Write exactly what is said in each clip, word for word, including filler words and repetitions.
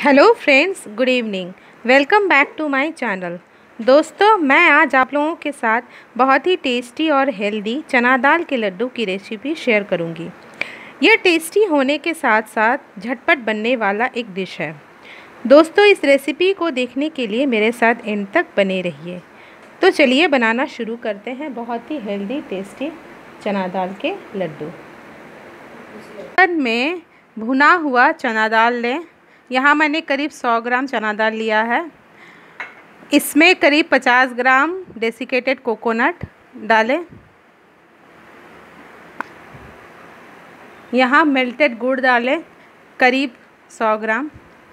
Hello friends, good evening. Welcome back to my channel. दोस्तों, मैं आज आप लोगों के साथ बहुत ही टेस्टी और हेल्दी चना दाल के लड्डू की रेसिपी शेयर करूंगी। यह टेस्टी होने के साथ साथ झटपट बनने वाला एक डिश है। दोस्तों, इस रेसिपी को देखने के लिए मेरे साथ एंड तक बने रहिए। तो चलिए बनाना शुरू करते हैं बहुत ही हेल्दी टेस्टी चना दाल के लड्डू। में भुना हुआ चना दाल लें। यहाँ मैंने करीब सौ ग्राम चना दाल लिया है। इसमें करीब पचास ग्राम डेसिकेटेड कोकोनट डालें। यहाँ मेल्टेड गुड़ डालें करीब सौ ग्राम।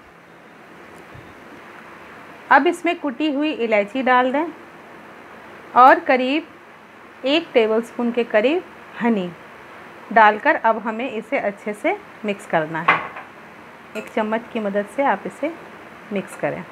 अब इसमें कुटी हुई इलायची डाल दें और करीब एक टेबलस्पून के करीब हनी डालकर अब हमें इसे अच्छे से मिक्स करना है। एक चम्मच की मदद से आप इसे मिक्स करें।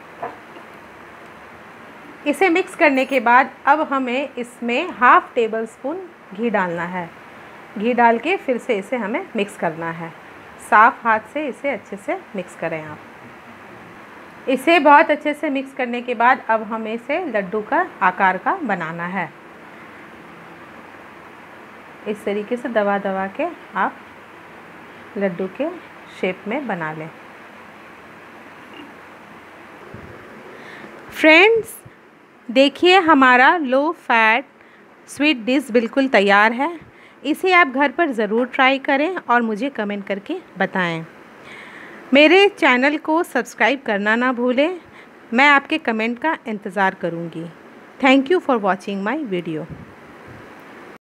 इसे मिक्स करने के बाद अब हमें इसमें हाफ टेबल स्पून घी डालना है। घी डाल के फिर से इसे हमें मिक्स करना है। साफ़ हाथ से इसे अच्छे से मिक्स करें आप। इसे बहुत अच्छे से मिक्स करने के बाद अब हमें इसे लड्डू का आकार का बनाना है। इस तरीके से दबा दबा के आप लड्डू के शेप में बना लें। फ्रेंड्स, देखिए हमारा लो फैट स्वीट डिश बिल्कुल तैयार है। इसे आप घर पर ज़रूर ट्राई करें और मुझे कमेंट करके बताएं। मेरे चैनल को सब्सक्राइब करना ना भूलें। मैं आपके कमेंट का इंतज़ार करूंगी। Thank you for watching my video.